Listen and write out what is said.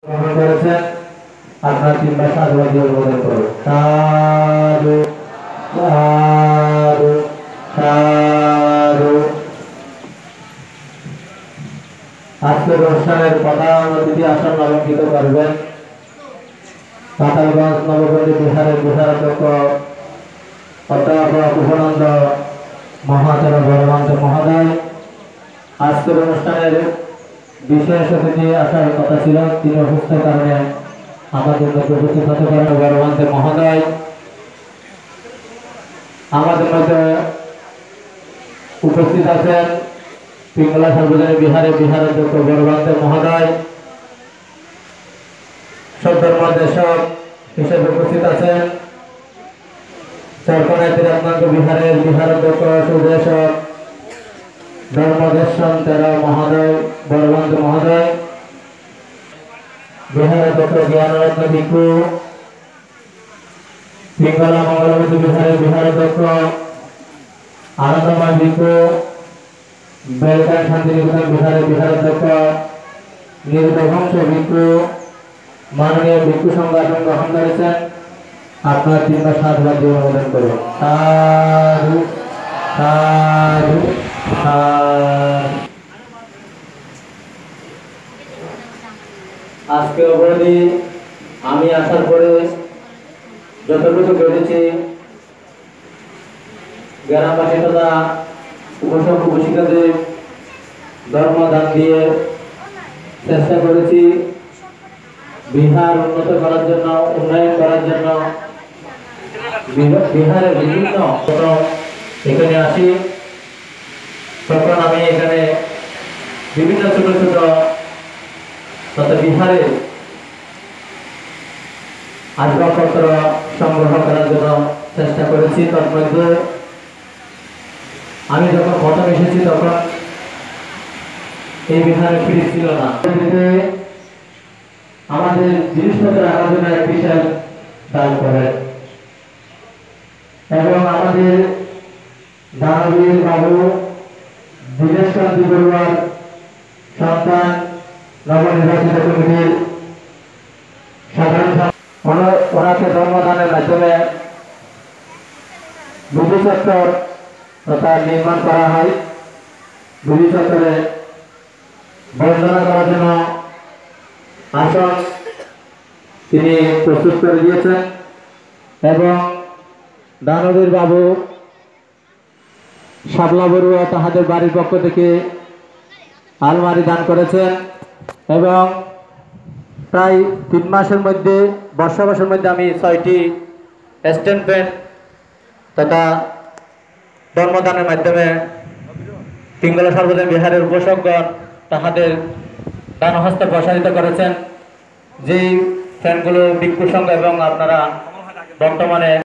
গ্রহণ করেছেন। আপনার তিনবার সাধুবাদ দিয়ে অনুমোদন করুন। সাধু সাধু সাধু। আজকের অনুষ্ঠানের প্রধান অতিথি আসন অলঙ্কৃত করবেন পাতালগঞ্জ নবপল্লী বিহারের বিহারাধ্যক্ষ অধ্যাপক উপানন্দ মহাচর বর্মান্ত মহোদয়। আজকের অনুষ্ঠানের বিশেষ অতিথি আসার কথা ছিল, তিনি অসুস্থের কারণে আমাদের মধ্যে উপস্থিত হতে পারেন। বর্মান্ত মহোদয় আমাদের মধ্যে উপস্থিত আছেন পিঙ্গলা সার্বজনীন বিহারের বিহারাধ্যক্ষ বর্মান্ত মহোদয়। সদ্ধর্মদেশক হিসেবে উপস্থিত আছেন চরকনায় তিরাত্মাঙ্গ বিহারের বিহারাধ্যক্ষ সুদেশক ধর্মদেশন তেরা মহোদয় বর্মান্ত মহোদয়। বিহারাধ্যক্ষ জ্ঞানরত্ন ভিক্ষু পিঙ্গলা মঙ্গলবতী বিহারের বিহারাধ্যক্ষ আনন্দময় ভিক্ষু বেলকান শান্তিনিকেতন বিহারের বিহারাধ্যক্ষ নির্বংশ ভিক্ষু মাননীয় ভিক্ষু সংঘ আসন গ্রহণ করেছেন। আপনার তিনবার সাধুবাদ দিয়ে অনুমোদন করুন। সাধু সাধু সাধু। আজকে অবধি আমি আসার পরে যতটুকু পেরেছি গ্রামবাসী তথা উপসক উপশিকাদের ধর্মদান দিয়ে চেষ্টা করেছি বিহার উন্নত করার জন্য, উন্নয়ন করার জন্য। বিহারের বিভিন্ন এখানে আসি, তখন আমি এখানে বিভিন্ন ছোট ছোট তথা বিহারে আসবাবপত্র সংগ্রহ করার জন্য চেষ্টা করেছি। তার মধ্যে আমি যখন প্রথম এসেছি তখন এই বিহারে ফ্রিজ ছিল না। আমাদের জিনিসপত্র রাখার জন্য এক বিশাল দান করেন এবং আমাদের দানবীর বাবু দীনেশ কান্তি বড়ুয়ার সন্তান নবনির্বাচিত কমিটির সাধারণ ওনাকে ধর্মদানের মাধ্যমে বিধি চত্বর তথা নির্মাণ করা হয়। বিধি চত্বরে বন্দনা করার জন্য আসন তিনি প্রস্তুত করে দিয়েছেন এবং দানবীর বাবু শাবলা বড়ুয়া তাহাদের বাড়ির পক্ষ থেকে আলমারি দান করেছেন এবং প্রায় 3 মাসের মধ্যে বর্ষাবাসের মধ্যে আমি 6টি স্ট্যান্ড ফ্যান তথা ধর্মদানের মাধ্যমে পিঙ্গলা সার্বজনীন বিহারের উপসকগণ তাহাদের দান হস্তে প্রসারিত করেছেন। যেই ফ্যানগুলো ভিক্ষু সংঘ এবং আপনারা বর্তমানে